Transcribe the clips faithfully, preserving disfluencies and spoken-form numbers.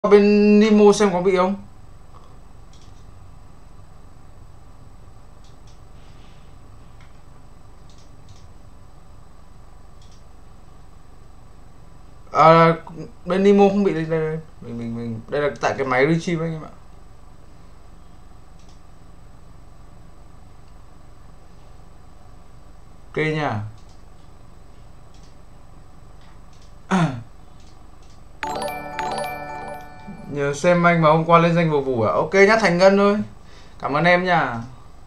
bên Nemo xem có bị không. À, bên Nemo không bị. Đây, đây, đây. Mình, mình mình đây là tại cái máy retrieve anh em ạ. Ok nha. Nhờ xem anh mà hôm qua lên danh vụ vụ à. Ok nhá, thành ngân thôi. Cảm ơn em nha.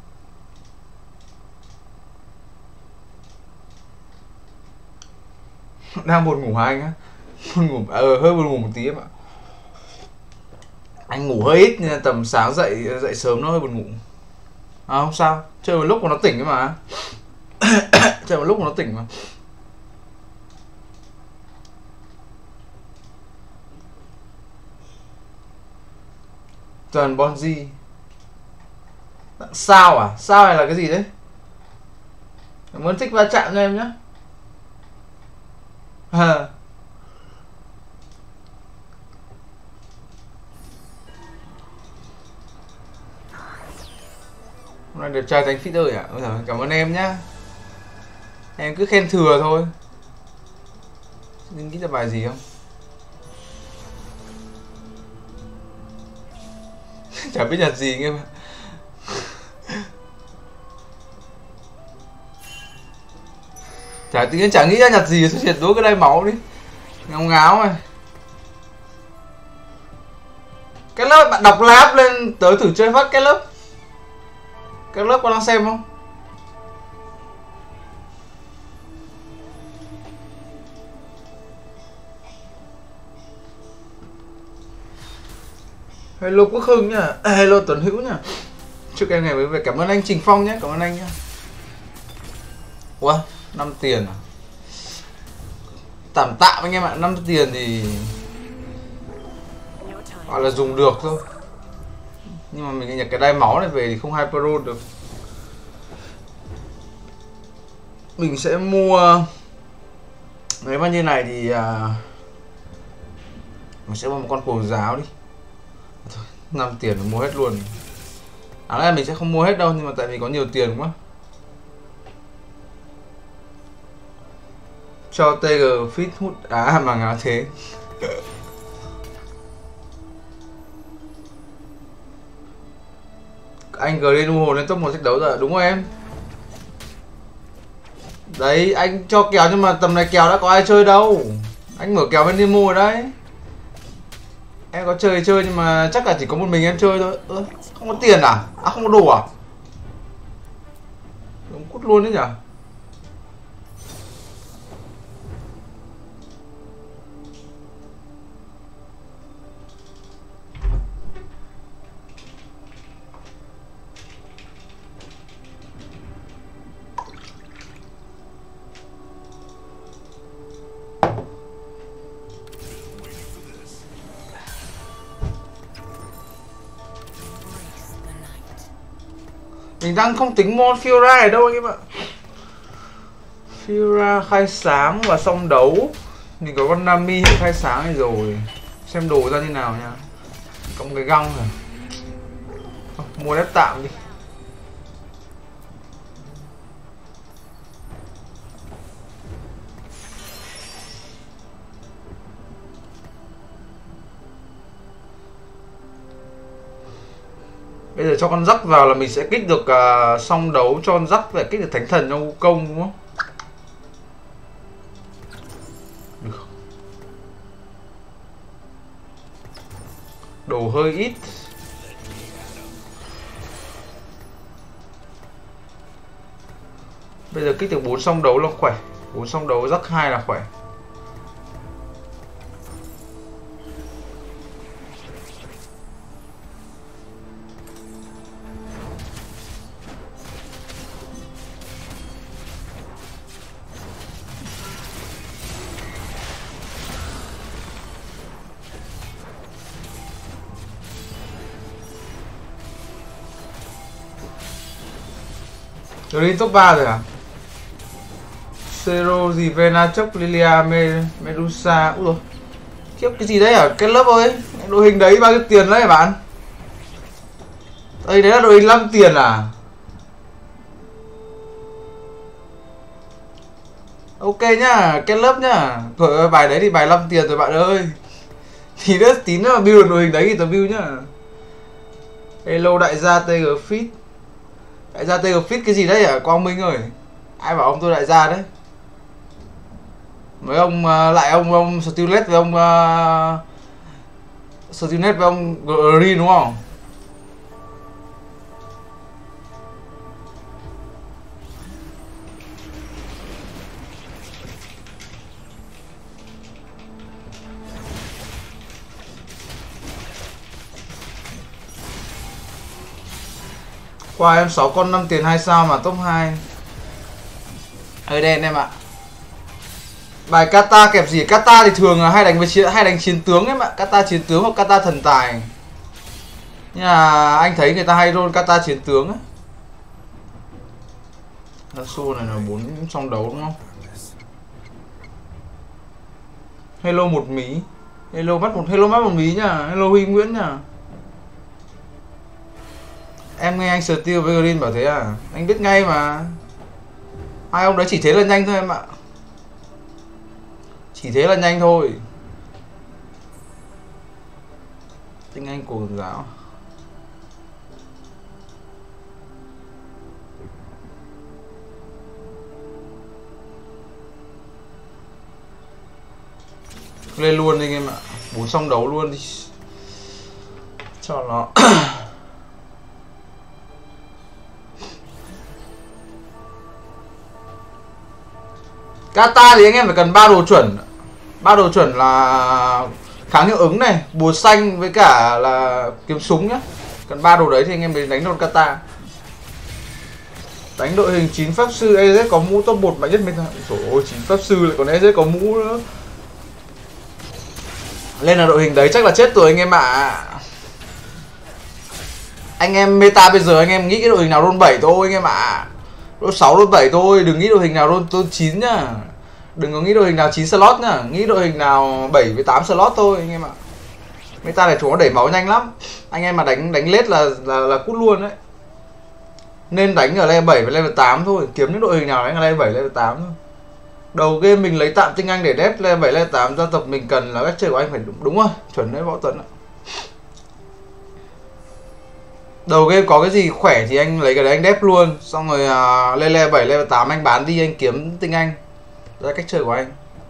Đang buồn ngủ hả anh á? Buồn ngủ, ờ hơi buồn ngủ một tí em ạ. Anh ngủ hơi ít nên tầm sáng dậy dậy sớm nó hơi buồn ngủ. À không sao, chơi một lúc mà nó tỉnh ấy mà. Chơi một lúc mà nó tỉnh mà. Toàn Bonzi. Sao à? Sao này là cái gì đấy? Muốn thích va chạm cho em nhé. À. Hôm nay đẹp trai thành fit ơi ạ. À? Cảm ơn em nhá. Em cứ khen thừa thôi. Anh nghĩ là bài gì không? Chả biết nhặt gì nghe mà. Chả tự nhiên chẳng nghĩ ra nhặt gì, xuất hiện đố cái đây máu đi. Ngáo ngáo này. Cái lớp bạn đọc lab lên tới thử chơi phát cái lớp. Cái lớp có đang xem không? Hello Quốc Hưng nhá. Hello Tuấn Hữu nhá. Chúc em ngày mới về. Cảm ơn anh Trình Phong nhé. Cảm ơn anh nhá. Ủa, năm tiền à? Tạm tạm anh em ạ. Năm tiền thì gọi là dùng được thôi. Nhưng mà mình nhặt cái đai máu này về thì không hyper roll được. Mình sẽ mua nếu mà như này thì à, mình sẽ mua một con cổ giáo đi. Thôi, năm tiền mua hết luôn. À là mình sẽ không mua hết đâu, nhưng mà tại vì có nhiều tiền quá. Cho tê giê fit hút á mà ngáo thế. Anh Green U hồn lên top một sách đấu rồi, đúng rồi em. Đấy, anh cho kèo nhưng mà tầm này kèo đã có ai chơi đâu. Anh mở kèo bên Nemo rồi đấy. Em có chơi chơi nhưng mà chắc là chỉ có một mình em chơi thôi. Ơ, không có tiền à? À không có đồ à? Đúng cút luôn đấy nhỉ? Mình đang không tính mon Fiora ở đâu anh em ạ. Fiora khai sáng và xong đấu. Mình có con Nami khai sáng này rồi. Xem đồ ra như nào nha. Có một cái găng rồi. Mua đép tạm đi. Bây giờ cho con rắc vào là mình sẽ kích được uh, song đấu cho con rắc và kích được thánh thần trong công đúng không? Được. Đồ hơi ít. Bây giờ kích được bốn song đấu là khỏe. bốn song đấu rắc hai là khỏe. Rồi lên top ba rồi à? Zero gì Venachok, Lilia, Medusa. Úi dồi, khiếp cái gì đấy à? Cái lớp ơi, Đội hình đấy bao nhiêu tiền đấy bạn? Đây đấy là đội hình năm tiền à? Ok nhá, kết lớp nhá. Trời ơi, bài đấy thì bài năm tiền rồi bạn ơi. Thì nữa tí nữa mà build được đội hình đấy thì tao build nhá. Hello đại gia tê giê Fit. Đại gia tê giê Fit cái gì đấy hả Quang Minh ơi? Ai bảo ông tôi đại gia đấy? Mấy ông lại ông ông Stilet với ông uh, Stilet với ông Green đúng không? Qua em sáu con năm tiền hai sao mà top hai. Hơi đen em ạ. Bài kata kẹp gì? Kata thì thường là hay đánh với chiến hay đánh chiến tướng em ạ. Kata chiến tướng hoặc kata thần tài. Nhưng mà anh thấy người ta hay roll kata chiến tướng ấy. Yasuo này là bốn trong đấu đúng không? Hello một mí. Hello mắt một hello mắt một mí nhá. Hello Huy Nguyễn nhá. Em nghe anh Steel với Green bảo thế à? Anh biết ngay mà. Hai ông đấy chỉ thế là nhanh thôi em ạ. Chỉ thế là nhanh thôi. Tinh Anh của giáo. Lên luôn đi em ạ. Bốn xong đấu luôn đi. Cho nó. Kata thì anh em phải cần ba đồ chuẩn. Ba đồ chuẩn là kháng hiệu ứng này, bùa xanh với cả là kiếm súng nhá. Cần ba đồ đấy thì anh em đến đánh đòn kata. Đánh đội hình chín pháp sư e zét có mũ top một mạnh nhất bên thằng. Trời ơi, chín pháp sư lại còn e zét có mũ nữa. Lên là đội hình đấy chắc là chết rồi anh em ạ. À. Anh em meta bây giờ anh em nghĩ cái đội hình nào roll bảy thôi anh em ạ. À. Roll sáu roll bảy thôi, đừng nghĩ đội hình nào roll roll chín nhá. Đừng có nghĩ đội hình nào chín slot nhá, nghĩ đội hình nào bảy với tám slot thôi anh em ạ. Meta này chúng nó đẩy máu nhanh lắm. Anh em mà đánh đánh lết là là là cút luôn đấy. Nên đánh ở level bảy với level tám thôi, kiếm những đội hình nào đánh ở level bảy level tám thôi. Đầu game mình lấy tạm tinh anh để đép level bảy level tám, gia tộc mình cần là cách chơi của anh phải đúng, đúng rồi, chuẩn đấy Võ Tuấn ạ. Đầu game có cái gì khỏe thì anh lấy cái đấy anh đép luôn, xong rồi uh, lên level bảy level tám anh bán đi anh kiếm tinh anh. Đó là cách chơi của anh.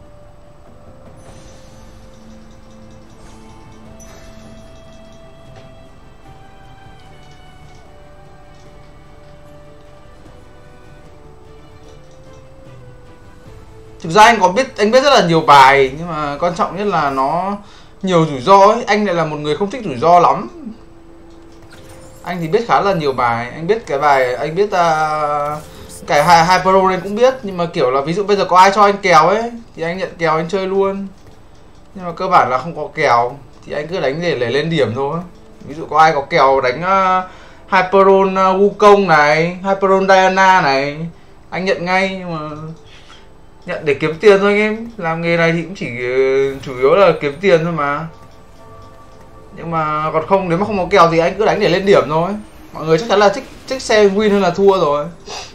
Thực ra anh có biết, anh biết rất là nhiều bài, nhưng mà quan trọng nhất là nó nhiều rủi ro ấy. Anh lại là một người không thích rủi ro lắm. Anh thì biết khá là nhiều bài. Anh biết cái bài, anh biết uh, cái hai hai pro nên cũng biết. Nhưng mà kiểu là ví dụ bây giờ có ai cho anh kèo ấy thì anh nhận kèo anh chơi luôn. Nhưng mà cơ bản là không có kèo thì anh cứ đánh để, để lên điểm thôi. Ví dụ có ai có kèo đánh uh, Hyperon uh, Wukong này, Hyperon Diana này, anh nhận ngay. Nhưng mà nhận để kiếm tiền thôi anh em. Làm nghề này thì cũng chỉ uh, chủ yếu là kiếm tiền thôi mà. Nhưng mà còn không, nếu mà không có kèo thì anh cứ đánh để lên điểm thôi. Mọi người chắc chắn là thích thích xe win hơn là thua rồi.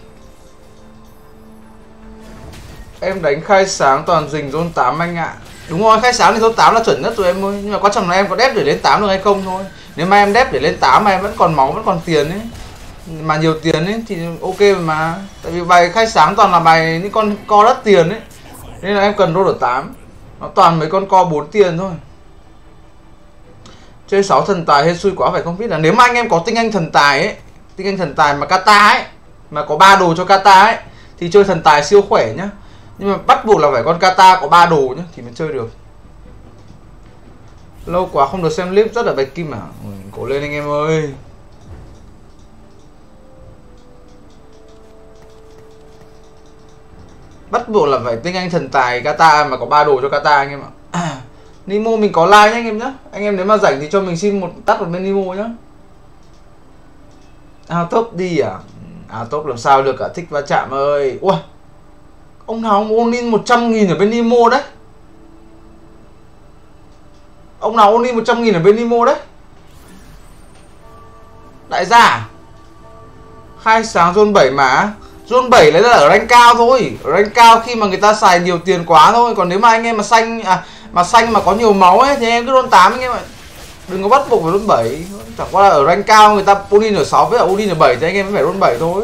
Em đánh khai sáng toàn rình zone tám anh ạ. À. Đúng rồi, khai sáng thì zone tám là chuẩn nhất rồi em ơi. Nhưng mà quan trọng là em có đép để lên tám được hay không thôi. Nếu mà em đép để lên tám mà em vẫn còn máu, vẫn còn tiền ấy, mà nhiều tiền ấy thì ok mà. Tại vì bài khai sáng toàn là bài những con co đắt tiền ấy, nên là em cần roll ở tám. Nó toàn mấy con co bốn tiền thôi. Chơi sáu thần tài hay xui quá phải không biết là nếu mà anh em có tinh anh thần tài ấy, tinh anh thần tài mà kata ấy, mà có ba đồ cho kata ấy thì chơi thần tài siêu khỏe nhá. Nhưng mà bắt buộc là phải con kata có ba đồ nhá thì mới chơi được. Lâu quá không được xem clip rất là bạch kim à. Ừ, cố lên anh em ơi. Bắt buộc là phải tinh anh thần tài kata mà có ba đồ cho kata anh em ạ. À, Nemo mình có like nhá anh em nhá. Anh em nếu mà rảnh thì cho mình xin một tắt một bên Nemo nhá. À top đi à? À top làm sao được cả, thích va chạm ơi. Ui, ông nào ông ôn in một trăm nghìn ở bên Nemo đấy. Ông nào only một trăm nghìn ở bên Nemo đấy? Đại gia à? Khai sáng zone bảy mà. Zone bảy lấy ra ở rank cao thôi. Ở rank cao khi mà người ta xài nhiều tiền quá thôi. Còn nếu mà anh em mà xanh à, mà xanh mà có nhiều máu ấy thì em cứ zone tám anh em ạ. Đừng có bắt buộc phải zone bảy. Chẳng qua là ở rank cao người ta Odin ở sáu với ở Odin ở bảy thì anh em phải zone bảy thôi.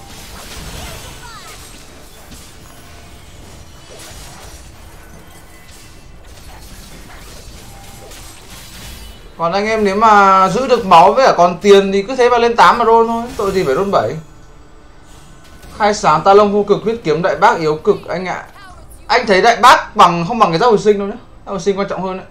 Còn anh em nếu mà giữ được máu với cả còn tiền thì cứ thế mà lên tám mà roll thôi, tội gì phải roll bảy. Khai sáng ta lông vô cực, huyết kiếm đại bác yếu cực anh ạ. Anh thấy đại bác bằng không bằng cái giáp hồi sinh đâu nhá. Giáp hồi sinh quan trọng hơn đấy.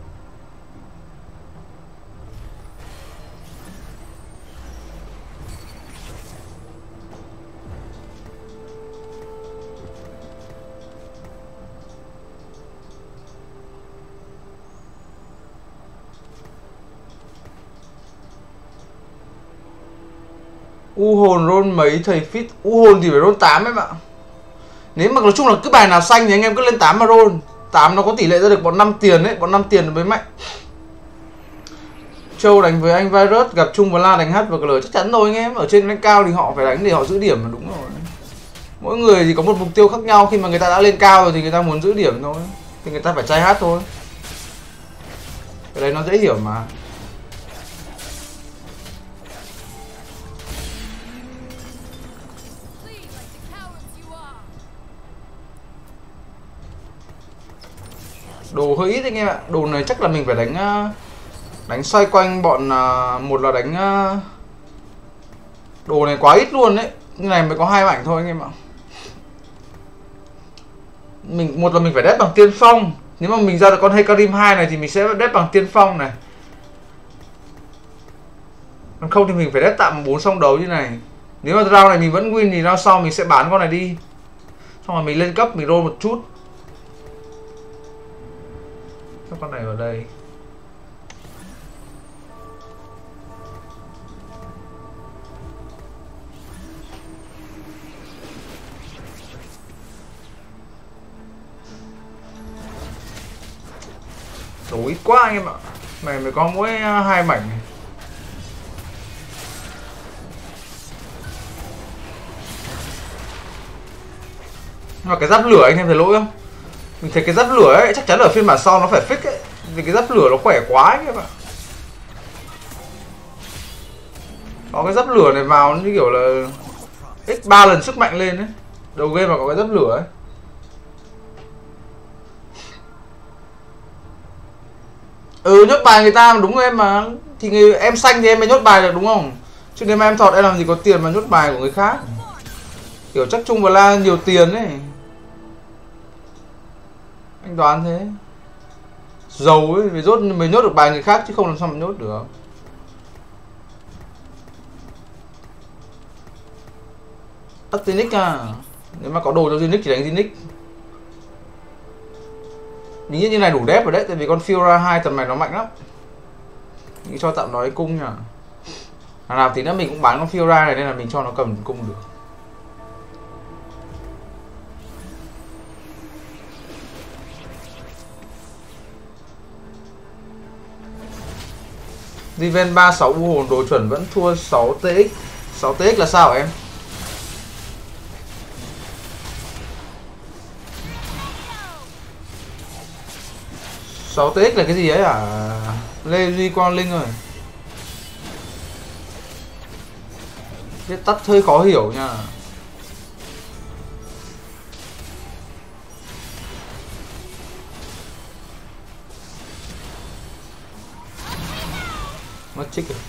U hồn roll mấy thầy fit? U hồn thì phải roll tám em ạ. Nếu mà nói chung là cứ bài nào xanh thì anh em cứ lên tám mà roll. tám nó có tỷ lệ ra được bọn năm tiền đấy, bọn năm tiền mới mạnh. Châu đánh với anh Virus, gặp chung với La đánh H và G chắc chắn rồi anh em. Ở trên rank cao thì họ phải đánh để họ giữ điểm là đúng rồi. Mỗi người thì có một mục tiêu khác nhau, khi mà người ta đã lên cao rồi thì người ta muốn giữ điểm thôi. Thì người ta phải try hát thôi. Cái đấy nó dễ hiểu mà. Đồ hơi ít anh em ạ. Đồ này chắc là mình phải đánh đánh xoay quanh bọn một là đánh đồ này quá ít luôn đấy. Như này mới có hai mảnh thôi anh em ạ. Mình một là mình phải đép bằng tiên phong. Nếu mà mình ra được con Hecarim hai này thì mình sẽ đép bằng tiên phong này. Còn không thì mình phải đép tạm bốn song đấu như này. Nếu mà round này mình vẫn win thì round sau mình sẽ bán con này đi. Xong rồi mình lên cấp mình roll một chút. Các con này vào đây. Đồ ít quá anh em ạ. Này mới có mỗi hai mảnh này. Nhưng mà cái giáp lửa anh em thấy lỗi không? Mình thấy cái giáp lửa ấy chắc chắn ở phiên bản sau nó phải fix ấy. Vì cái giáp lửa nó khỏe quá ấy các bạn. Có cái giáp lửa này vào như kiểu là x ba lần sức mạnh lên đấy. Đầu game mà có cái giáp lửa ấy. Ừ, nhốt bài người ta mà đúng rồi em mà. Thì người, em xanh thì em mới nhốt bài được đúng không? Chứ nếu mà em thọt em làm gì có tiền mà nhốt bài của người khác. Kiểu chắc chung vào là nhiều tiền ấy. Anh đoán thế. Giàu ấy, mới nhốt, mới nhốt được bài người khác chứ không làm sao mà nhốt được. Tắt Zinix à. Nếu mà có đồ cho Zinix thì đánh Zinix. Mình nghĩ như này đủ đép rồi đấy. Tại vì con Fiora hai tầm này nó mạnh lắm. Mình cho tạm nói cung nhỉ. Nào nào tí nữa mình cũng bán con Fiora này nên là mình cho nó cầm cung được. Riven ba sáu u hồn đồ chuẩn vẫn thua sáu T X. sáu T X là sao hả em? sáu T X là cái gì ấy à? Lê Duy Quang Linh rồi. Viết tắt hơi khó hiểu nha. Mất chích rồi.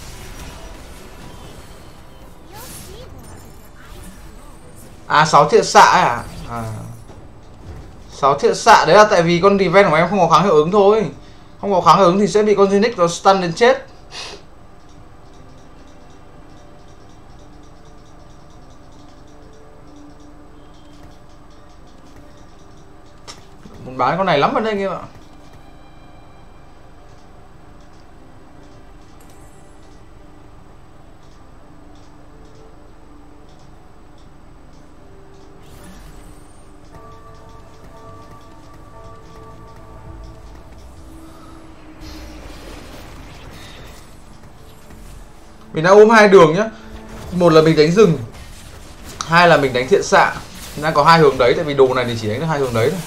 À sáu thiện xạ à? À sáu thiện xạ đấy là tại vì con Riven của em không có kháng hiệu ứng thôi. Không có kháng hiệu ứng thì sẽ bị con Zinix nó stun đến chết. Muốn bán con này lắm ở đây anh em ạ. Mình đang ôm hai đường nhá. Một là mình đánh rừng, hai là mình đánh thiện xạ. Mình đang có hai hướng đấy, tại vì đồ này thì chỉ đánh được hai hướng đấy thôi.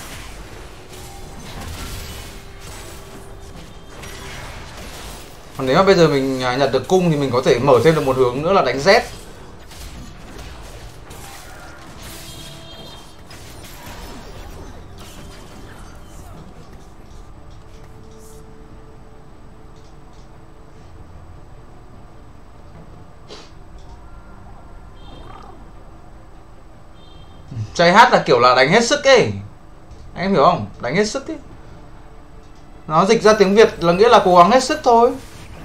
Còn nếu mà bây giờ mình nhặt được cung thì mình có thể mở thêm được một hướng nữa là đánh Z. Trai hát là kiểu là đánh hết sức ấy. Anh em hiểu không? Đánh hết sức ấy. Nó dịch ra tiếng Việt là nghĩa là cố gắng hết sức thôi.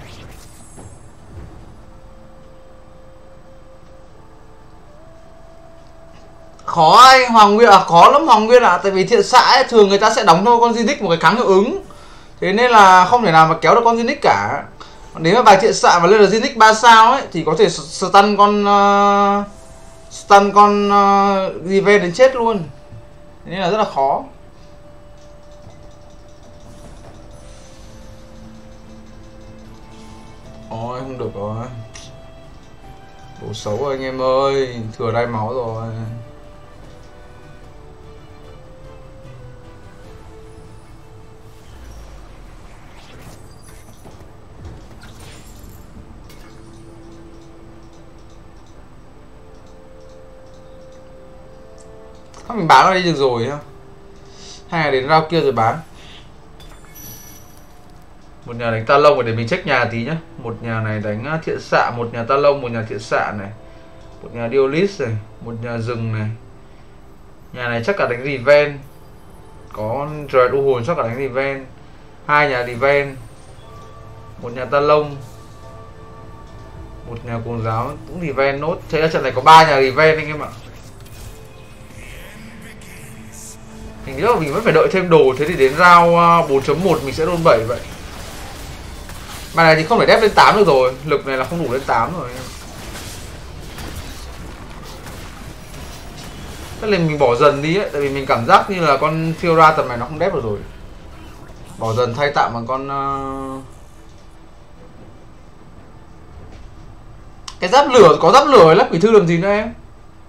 Khó ai Hoàng Nguyên à? Khó lắm Hoàng Nguyên ạ. À. Tại vì thiện xạ ấy, thường người ta sẽ đóng cho con Zinix một cái kháng hiệu ứng. Thế nên là không thể nào mà kéo được con Zinix cả. Nếu mà bài thiện xạ mà lên là Zinix ba sao ấy thì có thể stun con uh, stun con uh, Riven đến chết luôn. Thế nên là rất là khó. Ôi không được rồi. Đồ xấu rồi anh em ơi, thừa đai máu rồi. Không, mình bán nó đi được rồi ha. Hay là đến round kia rồi bán. Một nhà đánh ta lông để mình check nhà tí nhá. Một nhà này đánh thiện xạ, một nhà ta lông, một nhà thiện xạ này, một nhà Diolis này, một nhà rừng này. Nhà này chắc cả đánh Riven. Có Dread u hồn chắc cả đánh Riven. Hai nhà Riven, một nhà ta lông, một nhà cuồng giáo cũng Riven nốt. Thế là trận này có ba nhà Riven anh em ạ. Mình nghĩ là mình vẫn phải đợi thêm đồ. Thế thì đến round bốn chấm một mình sẽ roll bảy vậy. Bài này thì không thể đép lên tám được rồi. Lực này là không đủ lên tám rồi. Chắc là mình bỏ dần đi ấy. Tại vì mình cảm giác như là con Fiora tầm này nó không đép được rồi. Bỏ dần thay tạm bằng con uh... cái giáp lửa, có giáp lửa ấy lắp quỷ thư làm gì nữa em.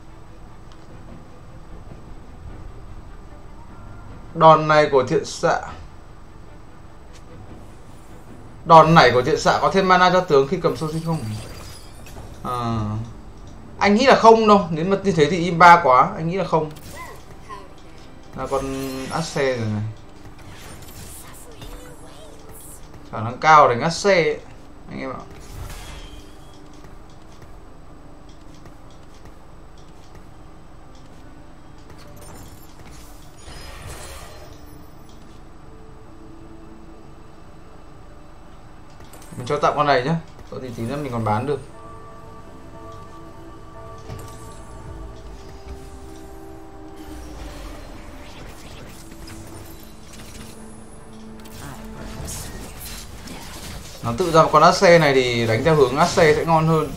Đòn này của thiện xạ, đòn này của thiện xạ có thêm mana cho tướng khi cầm sâu sinh không? À, anh nghĩ là không đâu. Nếu mà như thế thì im ba quá. Anh nghĩ là không. Là con Axe rồi này. Khả năng cao đánh Axe anh em ạ. Mình cho tặng con này nhá. Có thì tí nữa mình còn bán được. Nó tự ra một con Axe này thì đánh theo hướng Axe sẽ ngon hơn.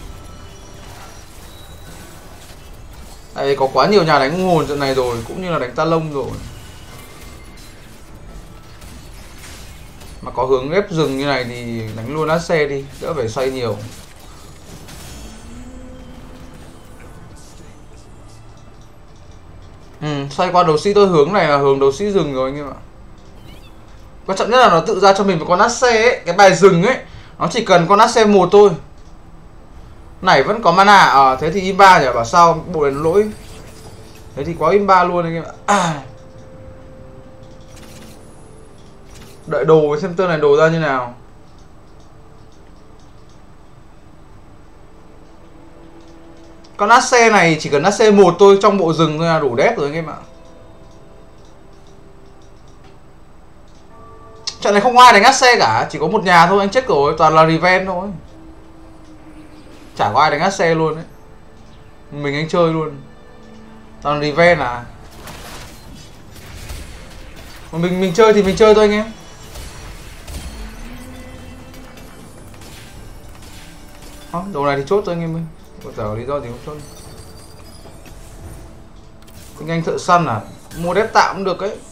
Tại vì có quá nhiều nhà đánh hồn trận này rồi, cũng như là đánh ta lông rồi. Mà có hướng ghép rừng như này thì đánh luôn Axe đi, đỡ phải xoay nhiều. Ừ, xoay qua đấu sĩ tôi hướng này là hướng đấu sĩ rừng rồi anh em ạ. Quan trọng nhất là nó tự ra cho mình một con Axe ấy, cái bài rừng ấy, nó chỉ cần con Axe một thôi. Này vẫn có mana à, thế thì im ba nhỉ, bảo sao bộ này nó lỗi. Thế thì quá im ba luôn anh em ạ. À. Đợi đồ xem tên này đồ ra như nào. Con Axe này chỉ cần Axe một thôi trong bộ rừng thôi là đủ đép rồi anh em ạ. Trận này không ai đánh Axe cả, chỉ có một nhà thôi, anh check rồi, toàn là Riven thôi. Chả có ai đánh Axe luôn đấy. Mình anh chơi luôn. Toàn Riven à. Mà mình mình chơi thì mình chơi thôi anh em. Đó, đồ này thì chốt thôi anh em ơi. Có giờ lý do gì không chốt. Anh anh thợ săn à, mua đép tạm cũng được ấy.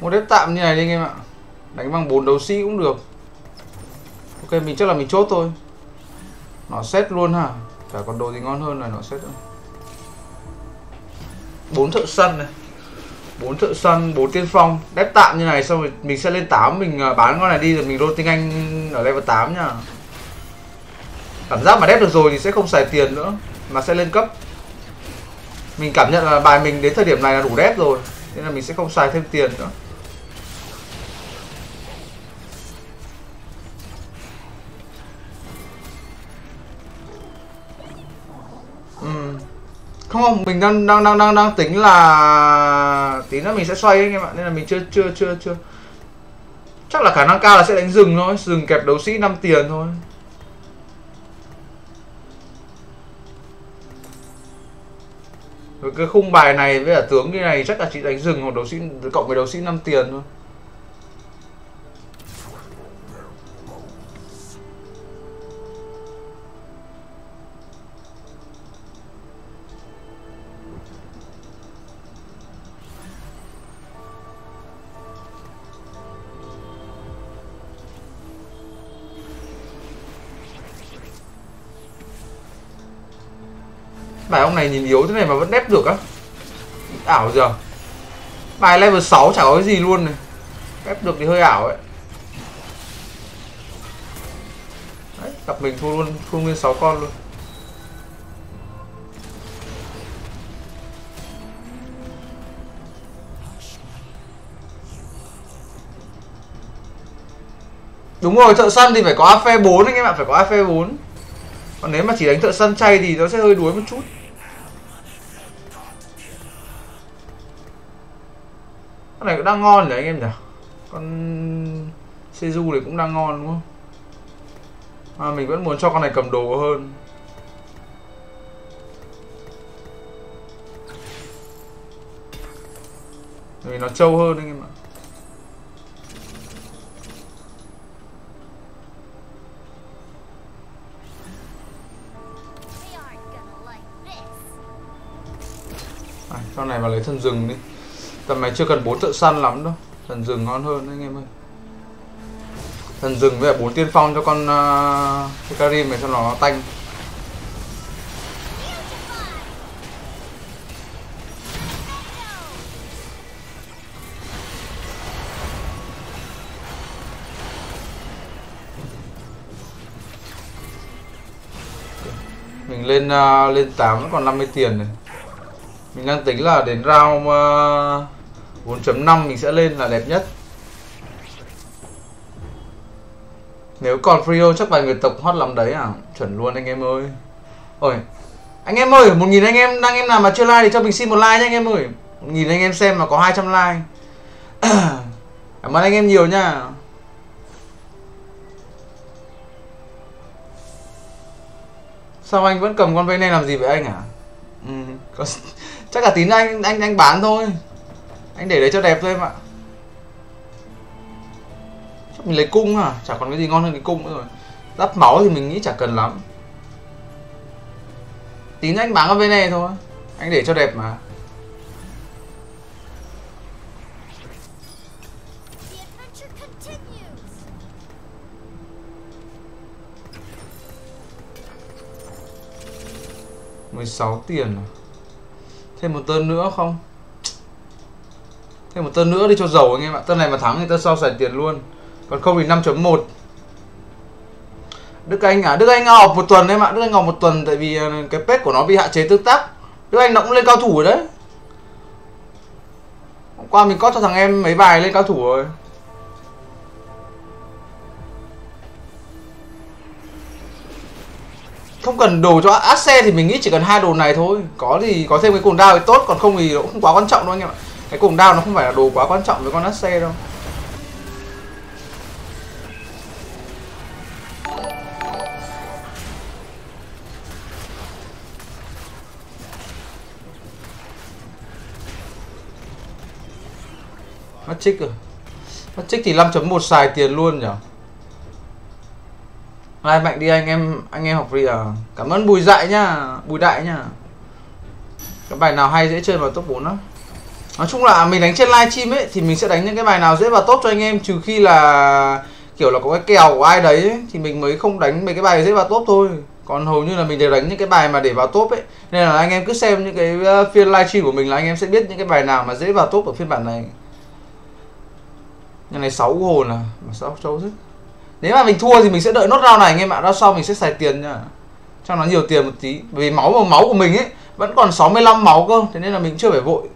Một đếp tạm như này đi anh em ạ. Đánh bằng bốn đấu sĩ cũng được. Ok, mình chắc là mình chốt thôi. Nó set luôn hả? Chả còn đồ gì ngon hơn là nó set thôi. Bốn thợ săn này, bốn thợ săn, bốn tiên phong, đép tạm như này, xong rồi mình sẽ lên tám, mình bán con này đi rồi mình roll tinh anh ở level tám nhá. Cảm giác mà đép được rồi thì sẽ không xài tiền nữa mà sẽ lên cấp. Mình cảm nhận là bài mình đến thời điểm này là đủ đép rồi, nên là mình sẽ không xài thêm tiền nữa. Uhm. Không không, mình đang đang đang đang đang tính là tí nữa mình sẽ xoay anh em ạ, nên là mình chưa chưa chưa chưa. Chắc là khả năng cao là sẽ đánh rừng thôi, rừng kẹp đấu sĩ năm tiền thôi. Với cái khung bài này với cả tướng như này chắc là chỉ đánh rừng hoặc đấu sĩ cộng với đấu sĩ năm tiền thôi. Bài ông này nhìn yếu thế này mà vẫn đép được á. Ảo giờ. Bài level sáu chả có cái gì luôn này. Đép được thì hơi ảo ấy. Đấy, gặp mình thua luôn, thua nguyên sáu con luôn. Đúng rồi, thợ săn thì phải có a pê bốn anh em ạ, phải có a pê bốn. Còn nếu mà chỉ đánh thợ săn chay thì nó sẽ hơi đuối một chút. Con này cũng đang ngon nhỉ anh em nhỉ. Con Seju này cũng đang ngon đúng không? À, mình vẫn muốn cho con này cầm đồ hơn. Vì nó trâu hơn anh em ạ. À, sau này vào lấy thần rừng đi. Tầm này chưa cần bốn thợ săn lắm đâu. Thần rừng ngon hơn anh em ơi. Thần rừng với bốn tiên phong cho con uh, Karim này cho nó tanh. Mình lên uh, lên tám vẫn còn năm mươi tiền này. Mình đang tính là đến round uh, bốn chấm năm mình sẽ lên là đẹp nhất. Nếu còn Frio chắc vài người tộc hot lắm đấy à. Chuẩn luôn anh em ơi. Ôi anh em ơi, một nghìn anh em đang em nào mà chưa like thì cho mình xin một like nhé anh em ơi. Một nghìn anh em xem mà có hai trăm like. Cảm ơn anh em nhiều nha. Sao anh vẫn cầm con vây này làm gì vậy anh hả? Ừ, có... chắc là tí nữa anh anh anh bán thôi. Anh để đấy cho đẹp thôi em ạ. Chắc mình lấy cung à, chả còn cái gì ngon hơn cái cung nữa rồi. Đắp máu thì mình nghĩ chả cần lắm. Tí nữa anh bán con vây này thôi. Anh để cho đẹp mà. mười sáu tiền à? Thêm một tơn nữa không? Thêm một tơn nữa đi cho giàu anh em ạ. Tơn này mà thắng thì tơn sau xài tiền luôn. Còn không thì năm chấm một. Đức Anh à? Đức Anh học một tuần em ạ. Đức Anh học một tuần tại vì cái pet của nó bị hạn chế tương tác. Đức Anh nó cũng lên cao thủ rồi đấy. Hôm qua mình có cho thằng em mấy bài lên cao thủ rồi. Không cần đồ cho át xe thì mình nghĩ chỉ cần hai đồ này thôi. Có thì có thêm cái cồn đao thì tốt, còn không thì nó cũng không quá quan trọng đâu anh em ạ. Cái cồn đao nó không phải là đồ quá quan trọng với con át xe đâu. Mắt trích rồi. Mắt trích thì năm chấm một xài tiền luôn nhỉ. Ai mạnh đi anh em, anh em học free à. Cảm ơn Bùi Dại nhá, Bùi Đại nhá. Cái bài nào hay dễ chơi vào top bốn đó. Nói chung là mình đánh trên livestream ấy thì mình sẽ đánh những cái bài nào dễ vào top cho anh em, trừ khi là kiểu là có cái kèo của ai đấy ấy, thì mình mới không đánh mấy cái bài dễ vào top thôi. Còn hầu như là mình đều đánh những cái bài mà để vào top ấy. Nên là anh em cứ xem những cái phiên livestream của mình là anh em sẽ biết những cái bài nào mà dễ vào top ở phiên bản này. Nhà này sáu hồn à, mà sao trâu thế. Nếu mà mình thua thì mình sẽ đợi nốt round này anh em ạ, round sau mình sẽ xài tiền nha. Cho nó nhiều tiền một tí, bởi vì máu mà máu của mình ấy vẫn còn sáu mươi lăm máu cơ, thế nên là mình chưa phải vội.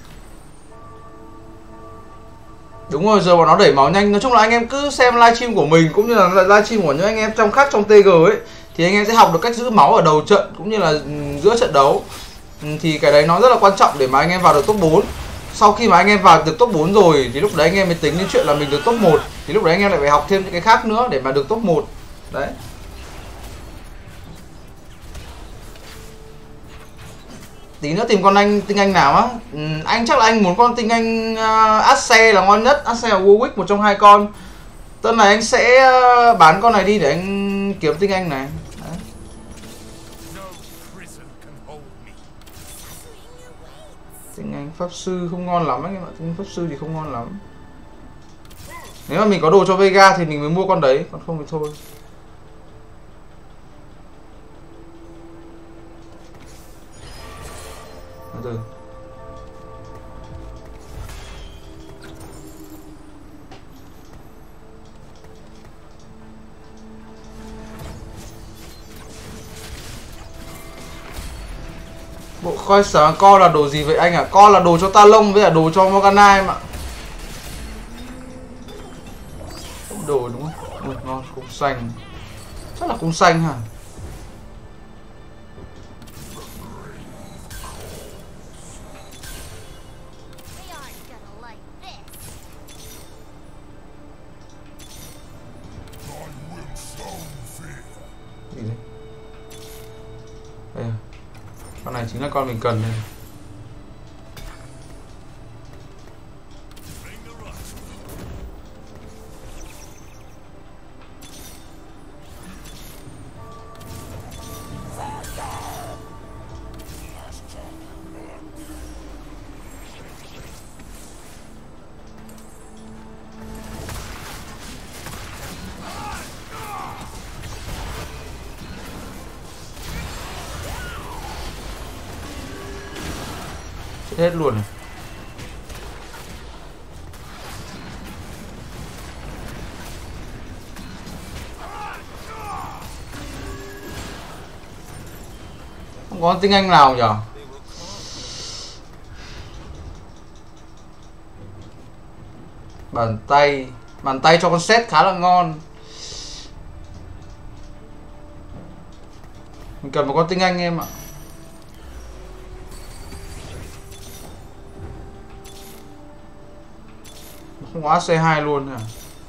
Đúng rồi, giờ bọn nó đẩy máu nhanh. Nói chung là anh em cứ xem livestream của mình cũng như là livestream của những anh em trong khác trong tê giê ấy, thì anh em sẽ học được cách giữ máu ở đầu trận cũng như là giữa trận đấu. Thì cái đấy nó rất là quan trọng để mà anh em vào được top bốn. Sau khi mà anh em vào được top bốn rồi thì lúc đấy anh em mới tính đến chuyện là mình được top một. Thì lúc đấy anh em lại phải học thêm những cái khác nữa để mà được top một. Đấy. Tí nữa tìm con anh tinh anh nào á. Ừ, anh chắc là anh muốn con tinh anh uh, Ashe là ngon nhất. Ashe và Warwick, một trong hai con. Tân này anh sẽ uh, bán con này đi để anh kiếm tinh anh này. Đấy. Tinh anh pháp sư không ngon lắm anh em ạ. Tinh anh pháp sư thì không ngon lắm. Nếu mà mình có đồ cho Vega thì mình mới mua con đấy, còn không thì thôi. Rồi. Bộ khoai sáng co là đồ gì vậy anh ạ? À? Co là đồ cho Talon với là đồ cho Morgana em ạ. Đồ đúng không? Ui, ngon, cung xanh. Chắc là cung xanh hả? Đây à. Con này chính là con mình cần này. Chết hết luôn này. Không có tinh anh nào nhỉ? Bàn tay. Bàn tay cho con set khá là ngon. Mình cần một con tinh anh em ạ. Không có xê hai luôn hả?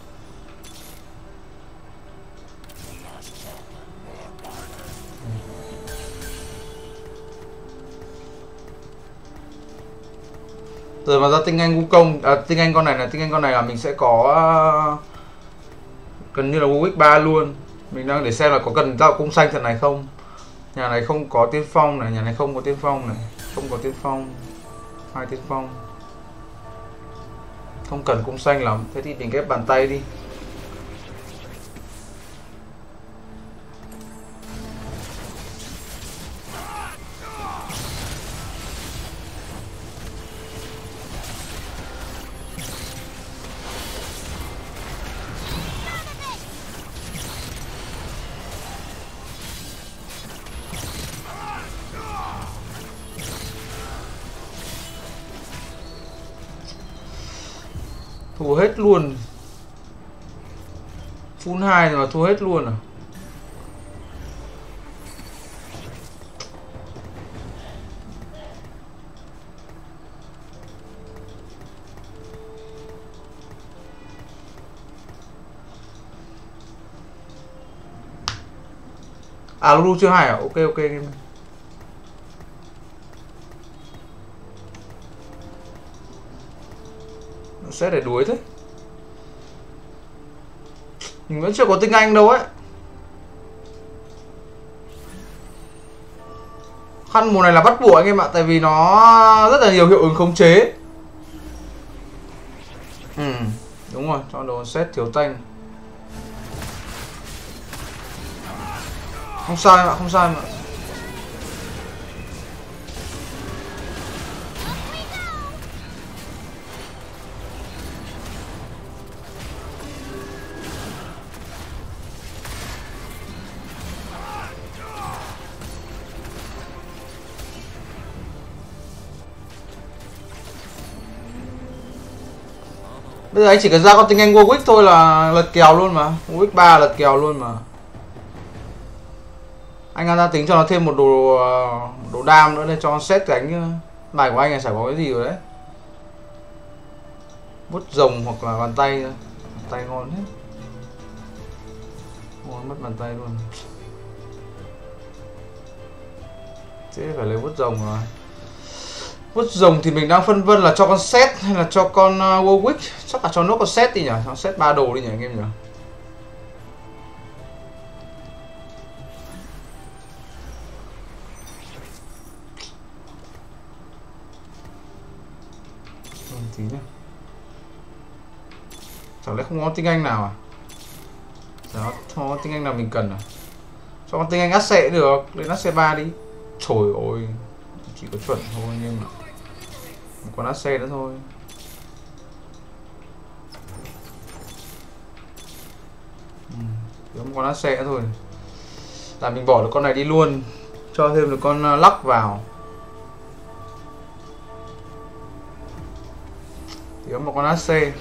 Rồi mà ra tinh anh Wu Công, à, tinh anh con này là tinh anh con này là mình sẽ có uh, gần như là Warwick ba luôn. Mình đang để xem là có cần tạo cung xanh thật này không. Nhà này không có tiên phong này, nhà này không có tiên phong này, không có tiên phong, hai tiên phong. Không cần cung xanh lắm, thế thì mình ghép bàn tay đi. Thua hết luôn. Full hai rồi mà thua hết luôn à? À Lulu chưa hai à? Ok ok em. Sẽ để đuối thế. Mình vẫn chưa có tinh anh đâu ấy. Khăn mùa này là bắt buộc anh em ạ, tại vì nó rất là nhiều hiệu ứng khống chế. Đúng rồi, cho đồ set thiếu tanh. Không sai mà, không sai mà. Bây giờ anh chỉ cần ra con tinh anh Warwick thôi là lật kèo luôn mà. Warwick ba lật kèo luôn mà. Anh ra tính cho nó thêm một đồ đồ đam nữa để cho nó set cánh. Bài của anh là chả có cái gì rồi đấy. Bút rồng hoặc là bàn tay. Bàn tay ngon hết. Ngon mất bàn tay luôn. Thế phải lấy bút rồng rồi. Bút rồng thì mình đang phân vân là cho con set hay là cho con uh, Warwick. Chắc là cho nốt con set đi nhỉ, cho set ba đồ đi nhỉ anh em nhỉ. Tí nhá. Chẳng lẽ không có tinh anh nào à? Đó, không có tinh anh nào mình cần à? Cho con tinh anh át xệ được, lên át xê ba đi. Trời ơi, chỉ có chuẩn thôi anh em ạ. Một con át xê nữa thôi. Ừ, một con át xê nữa thôi. Là mình bỏ được con này đi luôn. Cho thêm được con lắc vào. Thiếu một con át xê.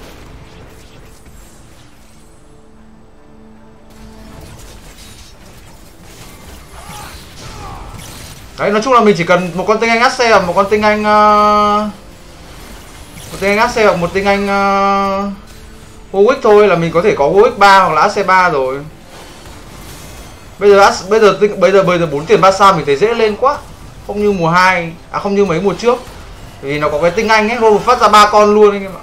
Đấy, nói chung là mình chỉ cần một con tinh anh át xê hoặc một con tinh anh uh, một tinh anh át xê hoặc một tinh anh uh, Warwick thôi là mình có thể có Warwick ba hoặc là át xê ba rồi. Bây giờ bây giờ bây giờ bây giờ bốn tiền ba sao mình thấy dễ lên quá. Không như mùa hai, à không như mấy mùa trước. Vì nó có cái tinh anh ấy, roll phát ra ba con luôn anh em ạ.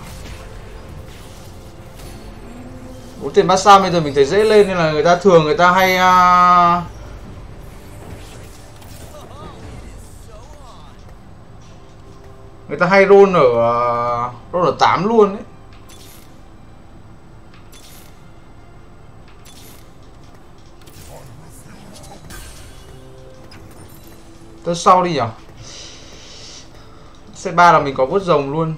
bốn tiền ba sao bây giờ mình thấy dễ lên nên là người ta thường người ta hay uh, người ta hay roll ở uh, roll ở tám luôn đấy. Tới sau đi nhỉ. xê ba là mình có vuốt rồng luôn.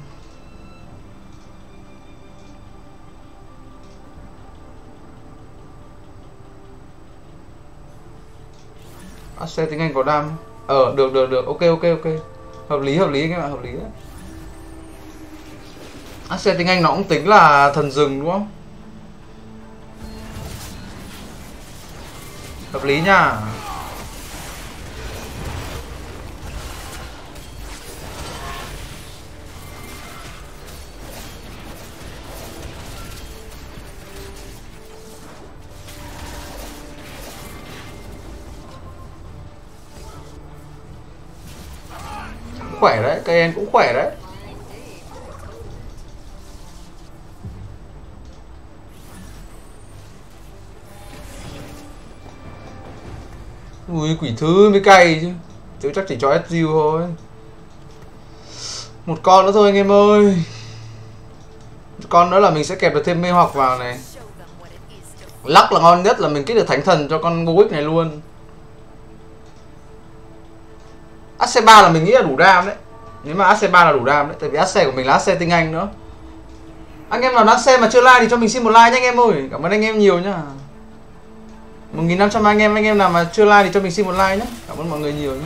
át xê tiếng Anh có đam. Ờ được được được, ok ok ok. Hợp lý hợp lý anh em ạ, hợp lý đấy. át xê tiếng Anh nó cũng tính là thần rừng đúng không? Hợp lý nha. Khỏe đấy, cây em cũng khỏe đấy. Ui, quỷ thư mới cay chứ. Chứ chắc chỉ cho ét giê thôi. Một con nữa thôi anh em ơi. Một con nữa là mình sẽ kẹp được thêm mê hoặc vào này. Lắc là ngon nhất, là mình kích được thánh thần cho con Warwick này luôn. át xê ba là mình nghĩ là đủ đam đấy. Nếu mà át xê ba là đủ đam đấy. Tại vì át xê của mình là át xê tinh anh nữa. Anh em nào át xê mà chưa like thì cho mình xin một like nhé anh em ơi. Cảm ơn anh em nhiều nhá. một nghìn năm trăm anh em, anh em nào mà chưa like thì cho mình xin một like nhé. Cảm ơn mọi người nhiều nhé.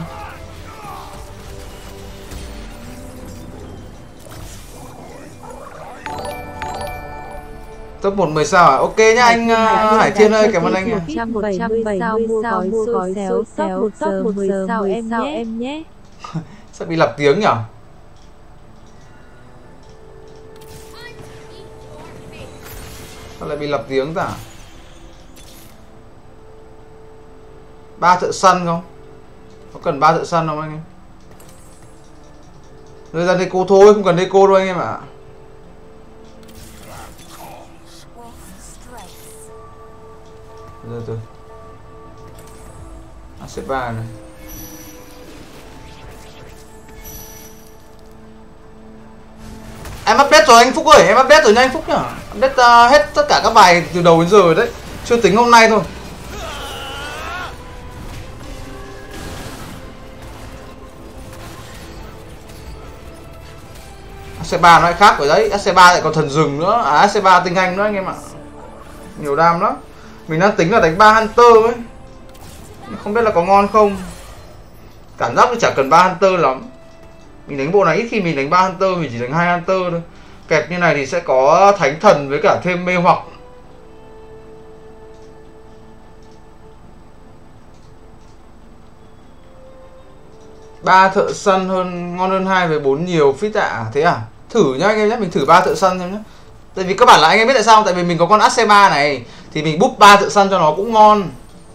Top một mười sao à? Ok nhá anh uh, Hải Thiên ơi, cảm ơn anh. một trăm bảy mươi sao mua gói xôi xéo xéo một top một giờ sao em sao em nhé. Sao bị lặp tiếng nhỉ? Sao lại bị lặp tiếng ta? Ba thợ săn không? Có cần ba thợ săn không anh em? Rồi ra deco thôi, không cần deco đâu anh em ạ. À. Rồi từ át xê ba này. Em update update rồi anh Phúc ơi, em update rồi nha anh Phúc nhá. Update uh, hết tất cả các bài từ đầu đến giờ rồi đấy, chưa tính hôm nay thôi. a xê ba nó lại khác rồi đấy, a xê ba lại còn thần rừng nữa, à a xê ba tinh anh nữa anh em ạ. Nhiều đam lắm. Mình đang tính là đánh ba Hunter ấy. Không biết là có ngon không. Cảm giác thì chả cần ba Hunter lắm. Mình đánh bộ này ít khi mình đánh ba Hunter, mình chỉ đánh hai Hunter thôi. Kẹp như này thì sẽ có thánh thần với cả thêm mê hoặc. Ba thợ săn hơn ngon hơn hai với bốn nhiều phít ạ. À? Thế à? Thử nhá anh em nhé, mình thử ba thợ săn xem nhé. Tại vì các bạn là anh em biết tại sao? Tại vì mình có con a xê ba này thì mình búp ba thợ săn cho nó cũng ngon.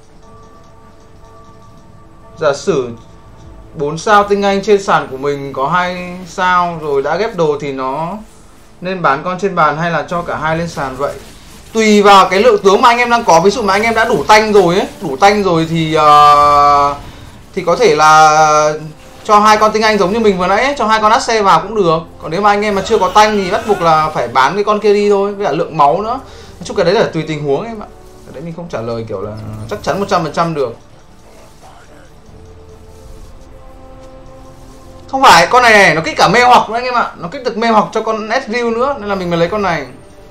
Giả sử bốn sao tinh anh trên sàn của mình có hai sao rồi đã ghép đồ thì nó nên bán con trên bàn hay là cho cả hai lên sàn vậy? Tùy vào cái lượng tướng mà anh em đang có. Ví dụ mà anh em đã đủ tanh rồi ấy, đủ tanh rồi thì uh, thì có thể là cho hai con tinh anh giống như mình vừa nãy ấy, cho hai con át xê vào cũng được. Còn nếu mà anh em mà chưa có tanh thì bắt buộc là phải bán cái con kia đi thôi, với cả lượng máu nữa. Nói chung cái đấy là tùy tình huống em ạ. Cái đấy mình không trả lời kiểu là chắc chắn một trăm phần trăm được. Không phải, con này, này nó kích cả mê hoặc nữa anh em ạ. Nó kích được mê hoặc cho con Ezreal nữa, nên là mình mới lấy con này.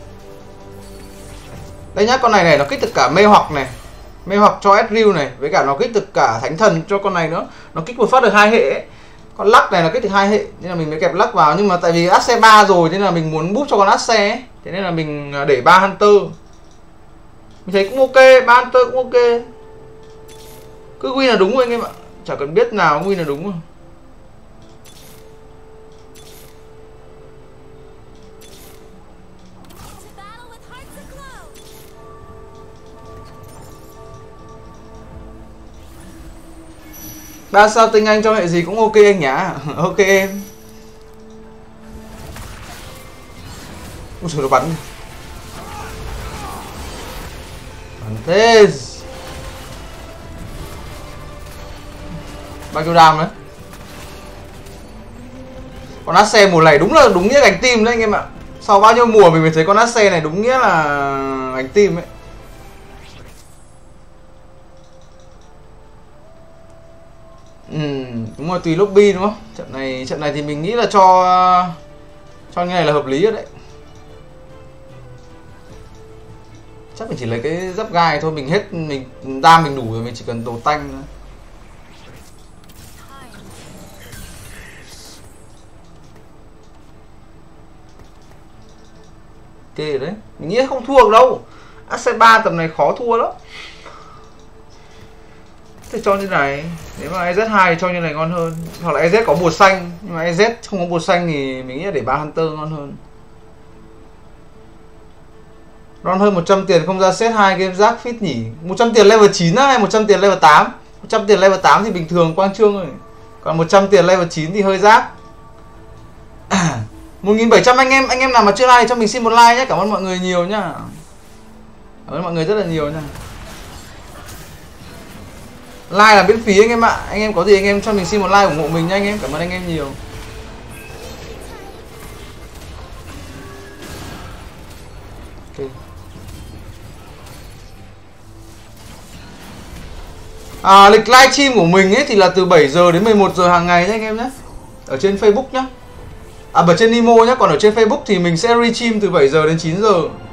Đây nhá, con này này nó kích được cả mê hoặc này, mê hoặc cho Ezreal này, với cả nó kích được cả thánh thần cho con này nữa. Nó kích một phát được hai hệ ấy. Con lắc này nó kích được hai hệ nên là mình mới kẹp lắc vào, nhưng mà tại vì át xê ba rồi nên là mình muốn búp cho con át xê ấy. Thế nên là mình để ba Hunter. Mình thấy cũng ok, ba Hunter cũng ok. Cứ win là đúng rồi anh em ạ. Chả cần biết nào win là đúng rồi. Ba sao tinh anh cho hệ gì cũng ok anh nhá. Ok em. Ui trời, nó bắn. Bắn thế. Bao nhiêu đam đấy. Con át xê mùa này đúng là đúng nghĩa gánh team đấy anh em ạ. Sau bao nhiêu mùa mình mới thấy con át xê này đúng nghĩa là gánh team ấy. Ừ, đúng rồi, tùy lobby đúng không? Trận này trận này thì mình nghĩ là cho cho như này là hợp lý rồi đấy. Chắc mình chỉ lấy cái giáp gai thôi, mình hết mình đam mình đủ rồi, mình chỉ cần đồ tanh nữa. Ok đấy, mình nghĩ không thua được đâu. át xê ba tầm này khó thua lắm. Thì cho như này, nếu mà e zét hai thì cho như này ngon hơn. Hoặc là e zét có bùa xanh, nhưng mà e zét không có bùa xanh thì mình nghĩ là để ba Hunter ngon hơn. Ron hơn một trăm tiền không ra set hai game rác fit nhỉ. Một trăm tiền level chín á, hay một trăm tiền level tám? Một trăm tiền level tám thì bình thường quang trương rồi. Còn một trăm tiền level chín thì hơi rác. Một nghìn bảy trăm anh em, anh em nào mà chưa like thì cho mình xin một like nhé. Cảm ơn mọi người nhiều nhá. Cảm ơn mọi người rất là nhiều nha. Like là miễn phí anh em ạ. Anh em có gì anh em cho mình xin một like ủng hộ mình nha anh em. Cảm ơn anh em nhiều. Okay. À, lịch livestream của mình ấy thì là từ bảy giờ đến mười một giờ hàng ngày đấy anh em nhé. Ở trên Facebook nhá. À, ở trên Nimo nhá. Còn ở trên Facebook thì mình sẽ restream từ bảy giờ đến chín giờ.